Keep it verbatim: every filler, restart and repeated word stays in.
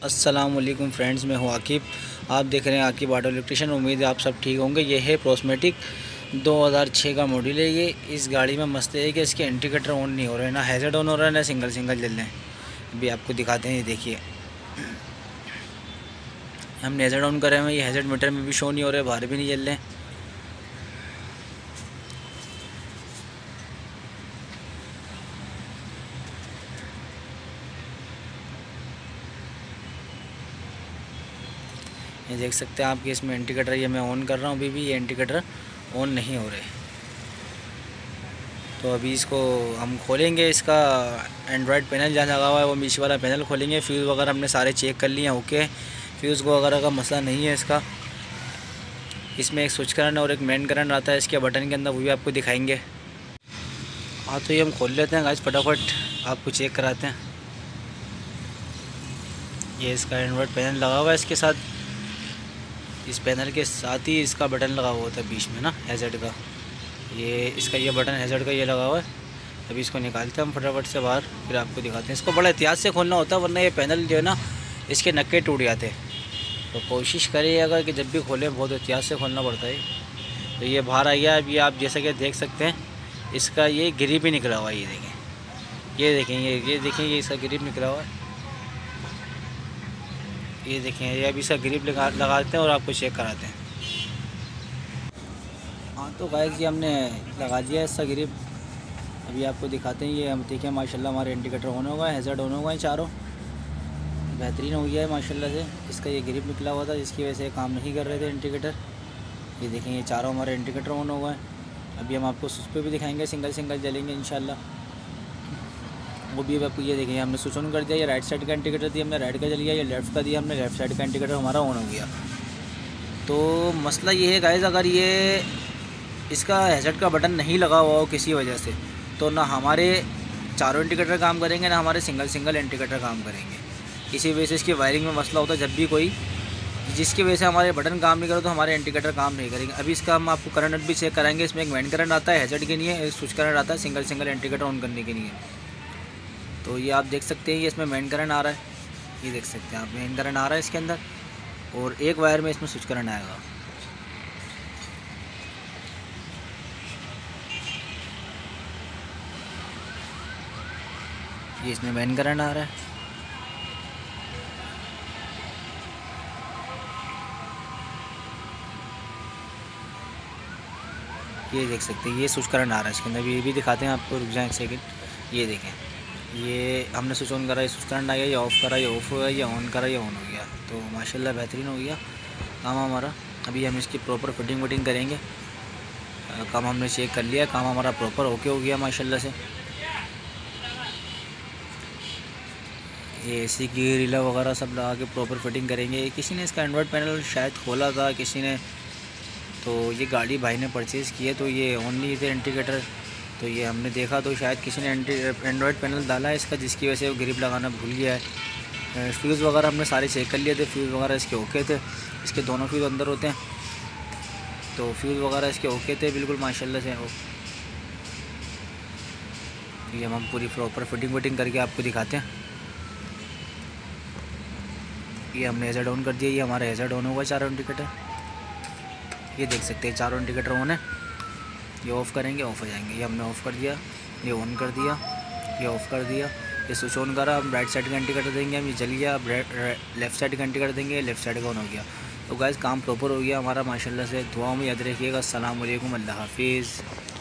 अस्सलामुअलैकुम फ्रेंड्स, मैं हूँ आकिब। आप देख रहे हैं आकिब ऑटो इलेक्ट्रिशियन। उम्मीद है आप सब ठीक होंगे। ये है प्रोस्मेटिक दो हज़ार छह का मॉडल है। ये इस गाड़ी में मसले है कि इसके इंडिकेटर ऑन नहीं हो रहे, ना हैज़र्ड ऑन हो रहा है, ना सिंगल सिंगल जल रहे हैं। अभी आपको दिखाते हैं, ये देखिए हम हैज़र्ड ऑन कर रहे हैं, ये हैज़र्ड मीटर में भी शो नहीं हो रहे, बाहर भी नहीं जल रहे हैं। ये देख सकते हैं आपके इसमें इंडिकेटर, ये मैं ऑन कर रहा हूँ, अभी भी ये इंडिकेटर ऑन नहीं हो रहे। तो अभी इसको हम खोलेंगे, इसका एंड्रॉयड पैनल जहाँ लगा हुआ है वो मीश वाला पैनल खोलेंगे। फ्यूज़ वगैरह हमने सारे चेक कर लिए हैं, ओके। फ्यूज़ को वगैरह का मसला नहीं है इसका। इसमें एक स्विच करंट और एक मेन करंट आता है इसके बटन के अंदर, वो भी आपको दिखाएंगे। हाँ, तो ये हम खोल लेते हैं गाइस, फटाफट आपको चेक कराते हैं। ये इसका एंड्रॉयड पैनल लगा हुआ है, इसके साथ इस पैनल के साथ ही इसका बटन लगा हुआ होता है बीच में ना, हैज़र्ड का। ये इसका ये बटन हैज़र्ड का ये लगा हुआ है। अभी इसको निकालते हैं हम फटाफट से बाहर, फिर आपको दिखाते हैं। इसको बड़ा एहतियात से खोलना होता है, वरना ये पैनल जो है ना, इसके नक्के टूट जाते हैं। तो कोशिश करिएगा कि जब भी खोलें बहुत एहतियात से खोलना पड़ता है। तो ये बाहर आ गया। अब ये आप जैसा कि देख सकते हैं, इसका ये ग्रिप भी निकला हुआ है। ये देखें, ये देखें, ये ये देखें, ये इसका ग्रिप निकला हुआ है। ये देखें, ये अभी इसका ग्रिप लगा लगाते हैं और आपको चेक कराते हैं। हाँ, तो गाइस ये हमने लगा दिया है इसका ग्रिप। अभी आपको दिखाते हैं। ये हम देखिए माशाल्लाह हमारे इंडिकेटर ऑन होगा, हैज़र्ड ऑन होगा, चारों बेहतरीन हो गया है माशाल्लाह से। इसका ये ग्रिप निकला हुआ था जिसकी वजह से काम नहीं कर रहे थे इंडिकेटर। ये देखें, ये चारों हमारे इंडिकेटर ऑन हो गए। अभी हम आपको स्विच पे भी दिखाएंगे, सिंगल सिंगल जलेंगे इंशाल्लाह। वो भी आपको ये देखें, हमने स्विच ऑन कर दिया। ये राइट साइड का इंडिकेटर दिया हमने, राइट का जल गया। ये लेफ़्ट का दिया हमने, लेफ़्ट साइड का इंडिकेटर हमारा ऑन हो गया। तो मसला ये है गाइस, अगर ये इसका हैज़र्ड का बटन नहीं लगा हुआ हो किसी वजह से, तो ना हमारे चारों इंडिकेटर काम करेंगे, ना हमारे सिंगल सिंगल इंडिकेटर काम करेंगे। इसी वजह से इसकी वायरिंग में मसला होता है। जब भी कोई जिसकी वजह से हमारे बटन काम नहीं करे तो हमारे इंडिकेटर काम नहीं करेंगे। अभी इसका हम आपको करंट भी चेक कराएंगे। इसमें एक मेन करंट आता है हैज़र्ड के लिए, एक स्विच करंट आता है सिंगल सिंगल इंडिकेटर ऑन करने के लिए। तो ये आप देख सकते हैं, ये इसमें मेन करंट आ रहा है। ये देख सकते हैं आप, मेन करंट आ रहा है इसके अंदर, और एक वायर में इसमें स्विच करंट आएगा। ये इसमें मेन करंट आ रहा है। ये देख सकते हैं, ये स्विच करंट आ रहा है इसके अंदर। ये भी दिखाते हैं आपको, रुक जाए एक सेकंड। ये देखें, ये हमने स्विच ऑन करा, ये स्विच करंट आ गया। ये ऑफ़ करा, ये ऑफ़ हो गया। ये ऑन करा, ये ऑन हो गया। तो माशाल्लाह बेहतरीन हो गया काम हमारा। अभी हम इसकी प्रॉपर फिटिंग विटिंग करेंगे। काम हमने चेक कर लिया, काम हमारा प्रॉपर ओके हो गया माशाल्लाह से। ये ए सी की रिला वगैरह सब लगा के प्रॉपर फिटिंग करेंगे। किसी ने इसका एंड्रॉयड पैनल शायद खोला था किसी ने, तो ये गाड़ी भाई ने परचेज़ की है, तो ये ऑन नहीं थे इंडिकेटर। तो ये हमने देखा, तो शायद किसी ने एंड्रॉयड पैनल डाला है इसका, जिसकी वजह से वो ग्रिप लगाना भूल गया है। फ्यूज़ वगैरह हमने सारे चेक कर लिए थे, फ्यूज़ वगैरह इसके ओके थे। इसके दोनों फ्यूज़ अंदर होते हैं, तो फ्यूज़ वगैरह इसके ओके थे बिल्कुल माशाल्लाह से। ये हम पूरी प्रॉपर फिटिंग विटिंग करके आपको दिखाते हैं। ये हमने हैज़र्ड ऑन कर दिया। ये हमारा हैज़र्ड ऑन होगा चारों इंडिकेटर। ये देख सकते हैं चारों इंडिकेटर ऑन है। ये ऑफ़ करेंगे, ऑफ़ हो जाएंगे। ये हमने ऑफ़ कर दिया, ये ऑन कर दिया, ये ऑफ़ कर दिया। ये स्विच ऑन करा, हम राइट साइड का इंडिकेटर देंगे, हम ये जल गया। अब लेफ़्ट साइड का इंडिकेटर देंगे, लेफ़्ट साइड का ऑन हो गया। तो गाइस काम प्रॉपर हो गया हमारा माशाल्लाह से। दुआओं में याद रखिएगा। अस्सलाम वालेकुम, अल्लाह हाफिज़।